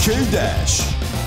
K-Dash.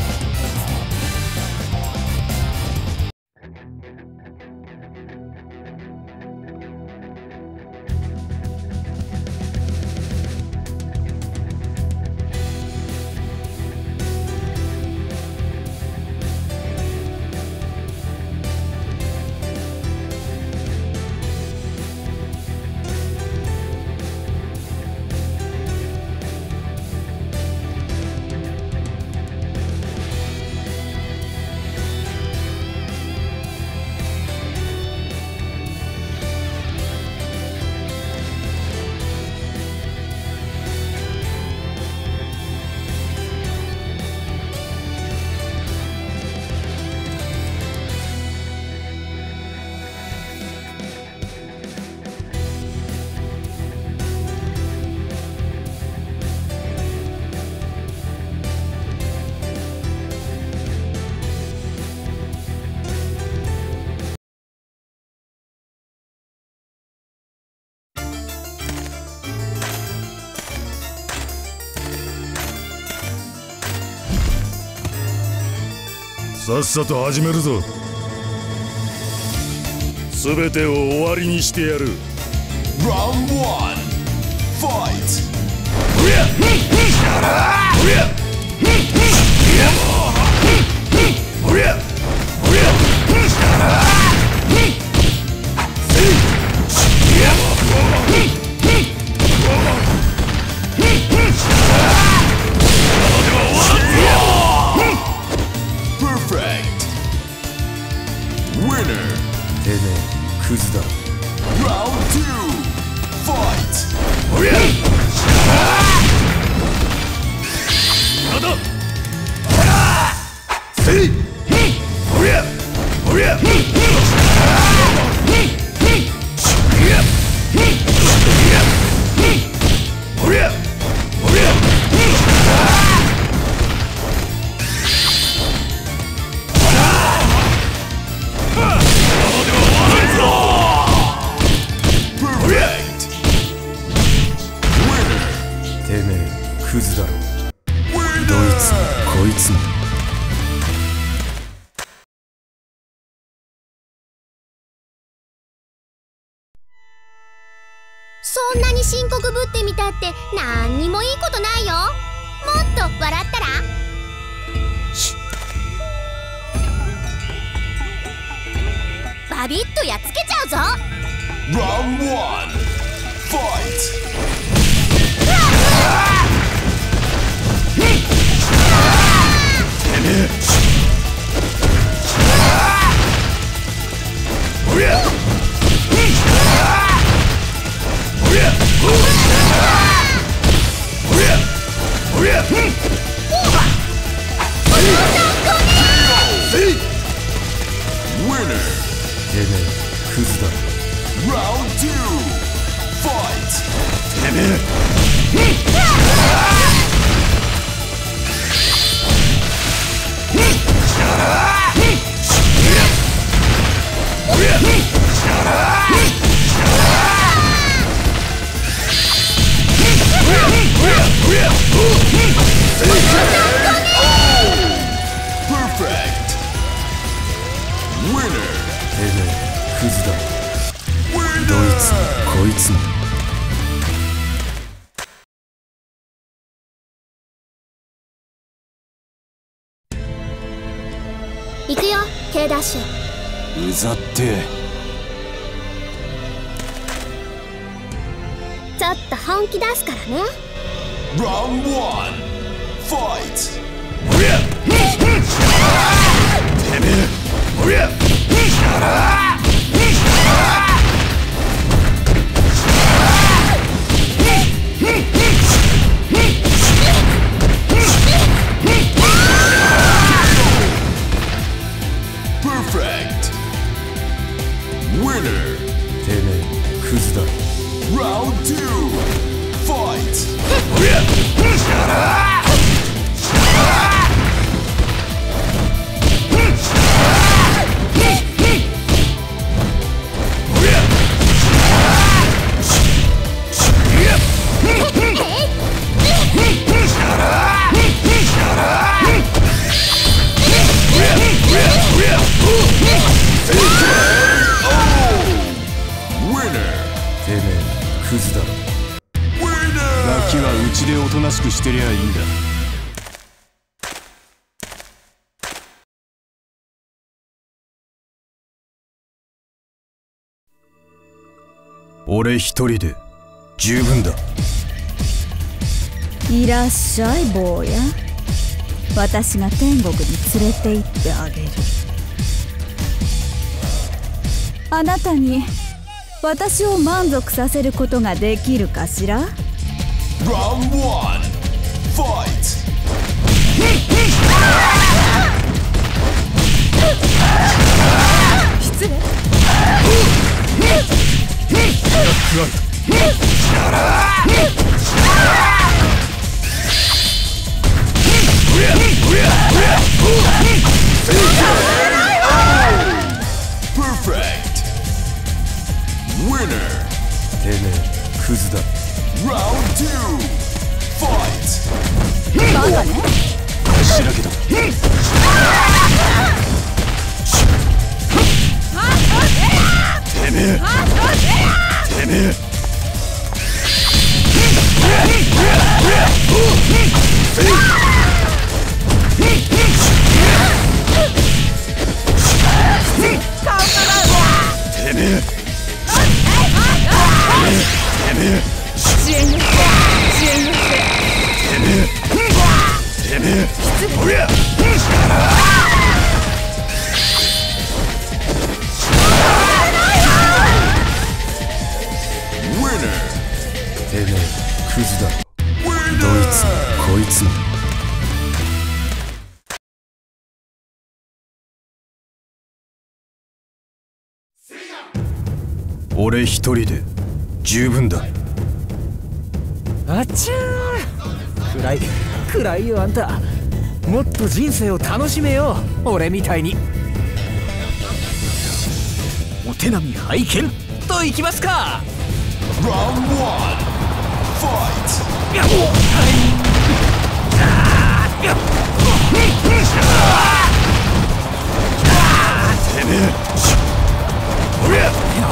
さっさと始めるぞ。すべてを終わりにしてやる。 Round 1 Fight. Perfect. Winner. てめえクズだ。 Round 2 Fight. なんだ。せい。おりゃ。おりゃ。おりゃ。おりゃ。 Perfect. Winner. てめえクズだろ。 Winner. どいつもこいつも。 そんなに深刻ぶってみたってなんにもいいことないよ。もっと笑ったら。バビッとやっつけちゃうぞ。 Round 1 Fight. てめえ。おりゃ。おりゃ。おりゃ。おりゃ。せい。 Winner. てめえクズだろ。 Round 2 Fight. てめえ。おりゃ。 Perfect. Winner. てめえクズだろ。 Winner. どいつもこいつも。 行くよ K ダッシュ。 うざって。 ちょっと本気出すからね。 Round 1 Fight. おりゃ。てめえ。おりゃ。 Perfect. Winner. てめえクズだろ。 Round 2 Fight. おりゃ。 てめえクズだろ。ガキはうちでおとなしくしてりゃいいんだ。俺一人で十分だ。 いらっしゃい坊や。私が天国に連れて行ってあげる。あなたに私を満足させることができるかしら。 Round 1 Fight! 失礼。 Perfect! Winner! てめえクズだ。 Round 2 Fight! バカね。 しらけた。てめえてめえてめえクズだ。どいつもこいつも。俺一人で十分だ。 あっちゃー、暗いよあんた。もっと人生を楽しめよ、俺みたいに。お手並み拝見といきますか。 Round 1 Fight! てめえおりゃ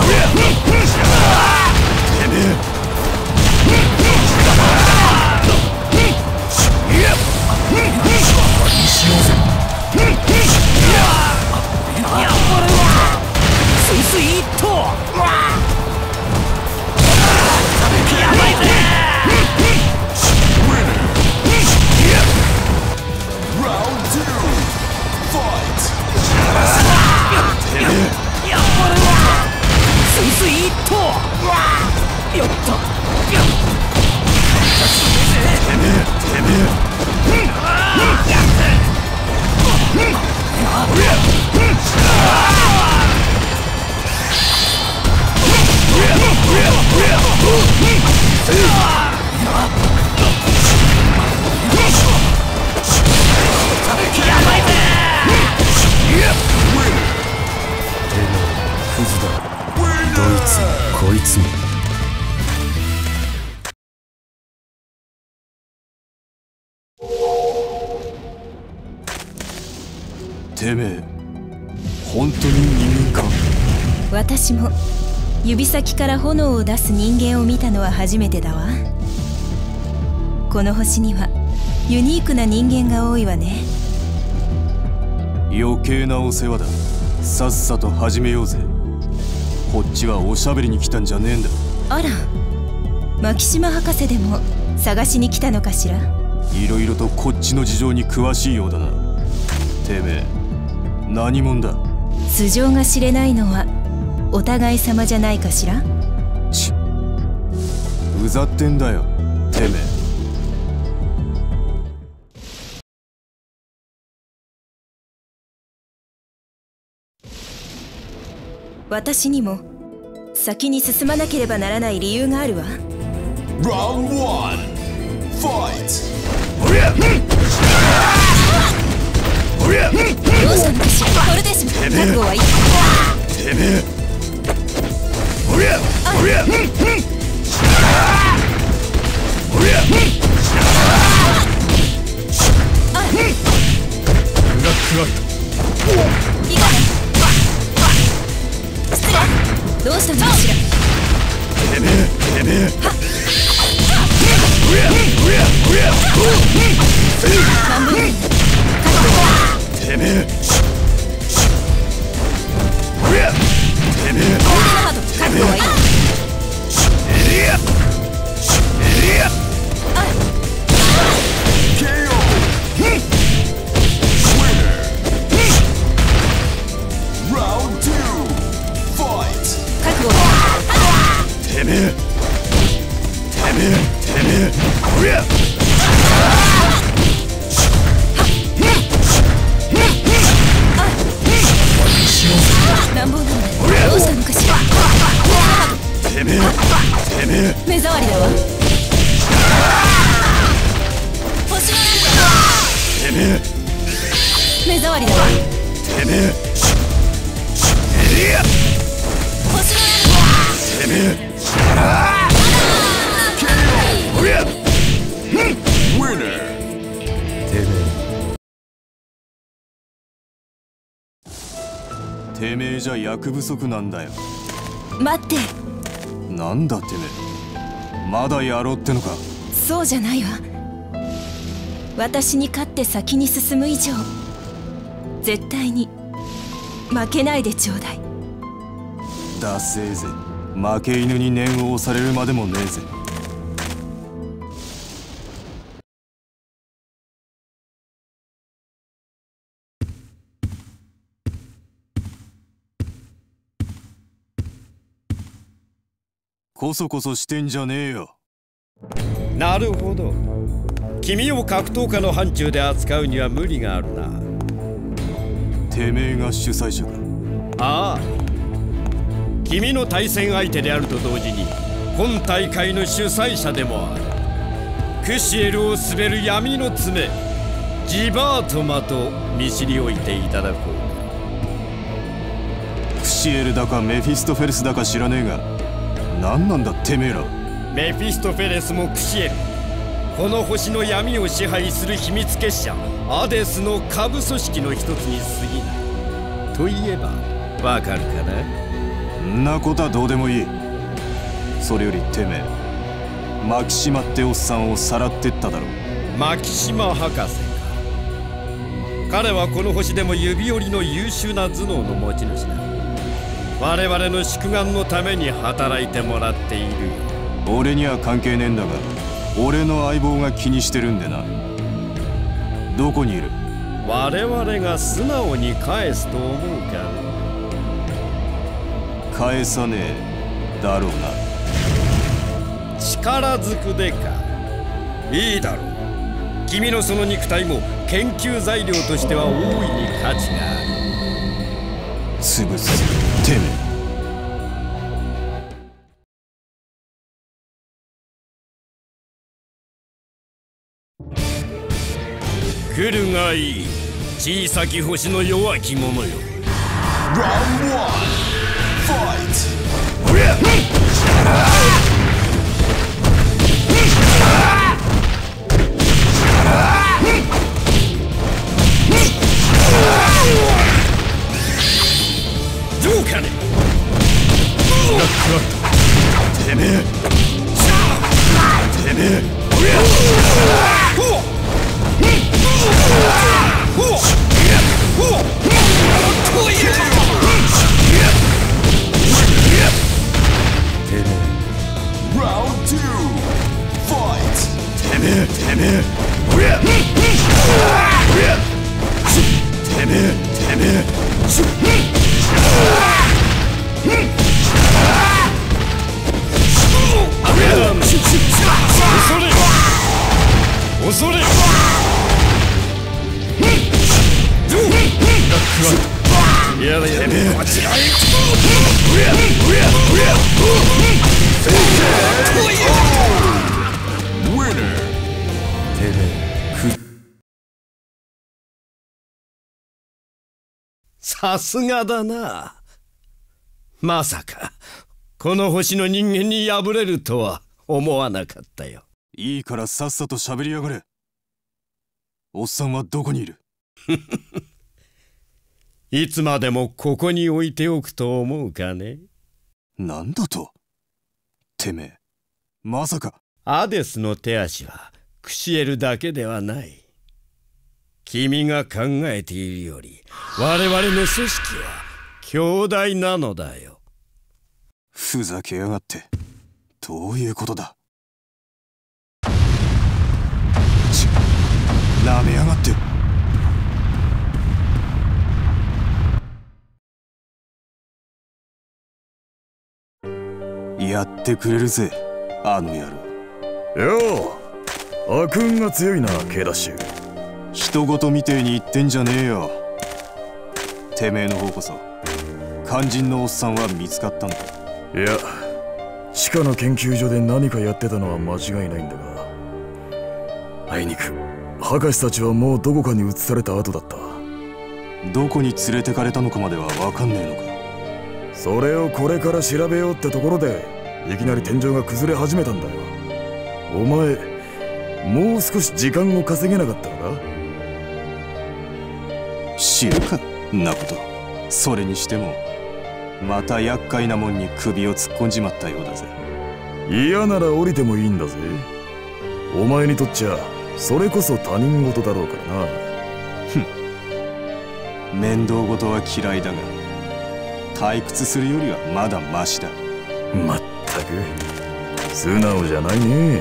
てめえスイスイっとやばいぜ。 Round 2 Fight! やっぱりスイスイっとよっとてめえクズだ。どいつもこいつも。てめえ本当に人間か。 私も指先から炎を出す人間を見たのは初めてだわ。この星にはユニークな人間が多いわね。 余計なお世話だ。さっさと始めようぜ。こっちはおしゃべりに来たんじゃねえんだ。 あら、牧島博士でも探しに来たのかしら。 いろいろとこっちの事情に詳しいようだな。てめえ何者だ。 素性が知れないのはお互い様じゃないかしら。 ちっ、うざってんだよてめえ。 私にも先に進まなければならない理由があるわ。 Round 1 Fight! どうしたのかしら。これでしょ。覚悟はいい。 てめえおりゃおりゃおりゃ裏くわいいかね。失礼。どうしたのかしら。 乱暴なんだ。どうしたのかしら。目障りだわ。星の目障りだわ。星のてめえじゃ役不足なんだよ。 待って。 なんだてめえ、まだやろうってのか。 そうじゃないわ。私に勝って先に進む以上、絶対に負けないでちょうだい。 だせえぜ、負け犬に念を押されるまでもねえぜ。こそこそしてんじゃねえよ。 なるほど。君を格闘家の範疇で扱うには無理があるな。 てめえが主催者か。 ああ、君の対戦相手であると同時に本大会の主催者でもある。クシエルを滑る闇の爪、ジバートマと見知りおいていただこうか。 クシエルだかメフィストフェレスだか知らねえが、何なんだてめえら。 メフィストフェレスもクシエル、この星の闇を支配する秘密結社アデスの下部組織の一つに過ぎないと言えばわかるかな。 んなことはどうでもいい。それよりてめえ、マキシマっておっさんをさらってっただろ。 マキシマ博士か。彼はこの星でも指折りの優秀な頭脳の持ち主だ。我々の宿願のために働いてもらっているよ。 俺には関係ねえんだが、俺の相棒が気にしてるんでな。どこにいる？ 我々が素直に返すと思うかね。 返さねえだろうな。 力ずくでか。いいだろう。君のその肉体も研究材料としては大いに価値がある。 潰すてめえ。 来るがいい、小さき星の弱き者よ。 Round 1 Fight! どうかね。 てめえてめえ。 Round 2 Fight! てめえてめえてめえてめえ。 恐れやれやれ、こちらへ。 Winner! さすがだな。まさかこの星の人間に敗れるとは思わなかったよ。 いいからさっさと喋りやがれ。おっさんはどこにいる？ いつまでもここに置いておくと思うかね。 なんだと？ てめえ、まさか。 アデスの手足はクシエルだけではない。君が考えているより我々の組織は強大なのだよ。 ふざけやがって。どういうことだ。なめやがって。やってくれるぜ、あの野郎。 よう、悪運が強いな、Kダッシュ。 人ごとみてえに言ってんじゃねえよ。てめえの方こそ肝心のおっさんは見つかったんだ。 いや、地下の研究所で何かやってたのは間違いないんだが、あいにく博士たちはもうどこかに移された後だった。 どこに連れてかれたのかまでは分かんねえのか。 それをこれから調べようってところでいきなり天井が崩れ始めたんだよ。お前もう少し時間を稼げなかったのか。 知るかんなこと。それにしてもまた厄介なもんに首を突っ込んじまったようだぜ。 嫌なら降りてもいいんだぜ。お前にとっちゃそれこそ他人事だろうからな。 面倒事は嫌いだが退屈するよりはまだマシだ。 まったく素直じゃないね。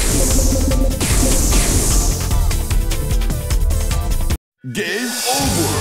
Game over!